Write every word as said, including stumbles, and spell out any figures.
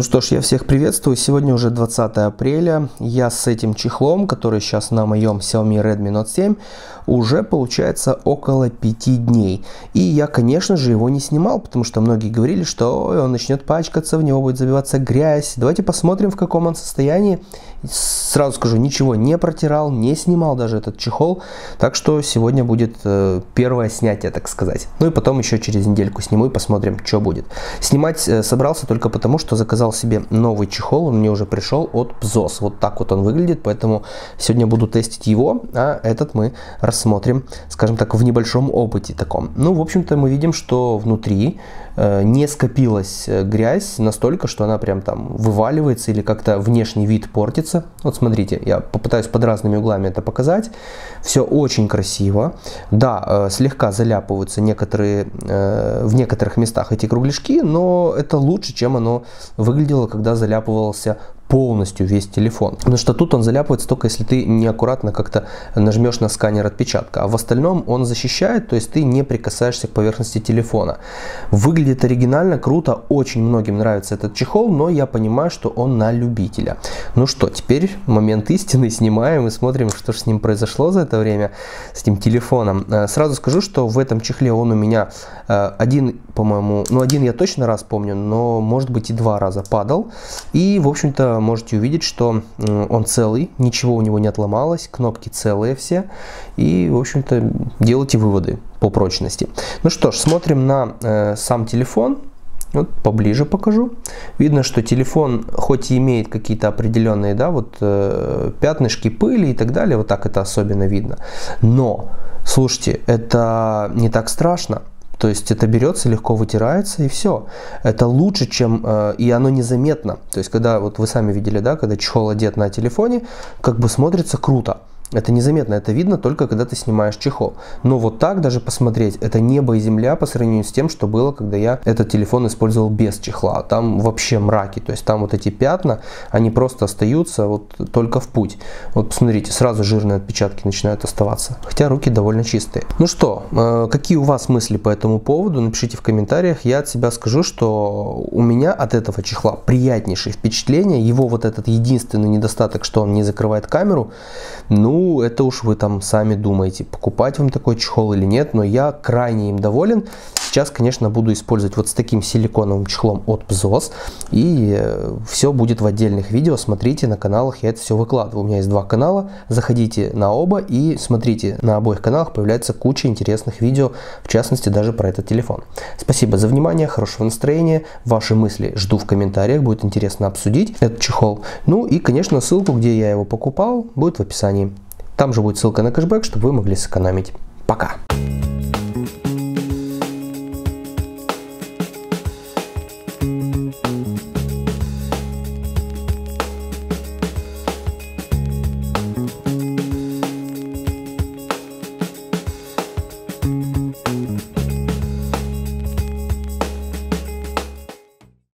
Ну что ж, я всех приветствую. Сегодня уже двадцатое апреля. Я с этим чехлом, который сейчас на моем Xiaomi Redmi Note семь, уже получается около пяти дней. И я, конечно же, его не снимал, потому что многие говорили, что ой, он начнет пачкаться, в него будет забиваться грязь. Давайте посмотрим, в каком он состоянии. Сразу скажу, ничего не протирал, не снимал даже этот чехол. Так что сегодня будет э, первое снятие, так сказать. Ну и потом еще через недельку сниму и посмотрим, что будет. Снимать э, собрался только потому, что заказал себе новый чехол. Он мне уже пришел от Pzos. Вот так вот он выглядит, поэтому сегодня буду тестить его, а этот мы рассмотрим, скажем так, в небольшом опыте таком. Ну, в общем-то, мы видим, что внутри э, не скопилась грязь настолько, что она прям там вываливается или как-то внешний вид портится. Вот смотрите, я попытаюсь под разными углами это показать. Все очень красиво. Да, э, слегка заляпываются некоторые, э, в некоторых местах эти кругляшки, но это лучше, чем оно выглядело, когда заляпывался полностью весь телефон. Потому что тут он заляпывается только если ты неаккуратно как-то нажмешь на сканер отпечатка. А в остальном он защищает, то есть ты не прикасаешься к поверхности телефона. Выглядит оригинально, круто, очень многим нравится этот чехол, но я понимаю, что он на любителя. Ну что, теперь момент истины, снимаем и смотрим, что же с ним произошло за это время, с этим телефоном. Сразу скажу, что в этом чехле он у меня один, по-моему, ну один я точно раз помню, но может быть и два раза падал. И, в общем-то, можете увидеть, что он целый, ничего у него не отломалось, кнопки целые все. И, в общем-то, делайте выводы по прочности. Ну что ж, смотрим на э, сам телефон. Вот поближе покажу. Видно, что телефон хоть и имеет какие-то определенные, да, вот э, пятнышки пыли и так далее, вот так это особенно видно. Но, слушайте, это не так страшно. То есть это берется, легко вытирается и все. Это лучше, чем э, и оно незаметно. То есть когда вот вы сами видели, да, когда чехол одет на телефоне, как бы смотрится круто. Это незаметно, это видно только когда ты снимаешь чехол. Но вот так даже посмотреть, это небо и земля по сравнению с тем, что было, когда я этот телефон использовал без чехла. Там вообще мраки, то есть там вот эти пятна, они просто остаются вот только в путь. Вот посмотрите, сразу жирные отпечатки начинают оставаться. Хотя руки довольно чистые. Ну что, э, какие у вас мысли по этому поводу? Напишите в комментариях. Я от себя скажу, что у меня от этого чехла приятнейшее впечатление. Его вот этот единственный недостаток, что он не закрывает камеру, ну, Ну, это уж вы там сами думаете, покупать вам такой чехол или нет, но я крайне им доволен. Сейчас, конечно, буду использовать вот с таким силиконовым чехлом от Pzos, и все будет в отдельных видео, смотрите на каналах, я это все выкладываю. У меня есть два канала, заходите на оба и смотрите, на обоих каналах появляется куча интересных видео, в частности, даже про этот телефон. Спасибо за внимание, хорошего настроения, ваши мысли жду в комментариях, будет интересно обсудить этот чехол. Ну и, конечно, ссылку, где я его покупал, будет в описании. Там же будет ссылка на кэшбэк, чтобы вы могли сэкономить. Пока!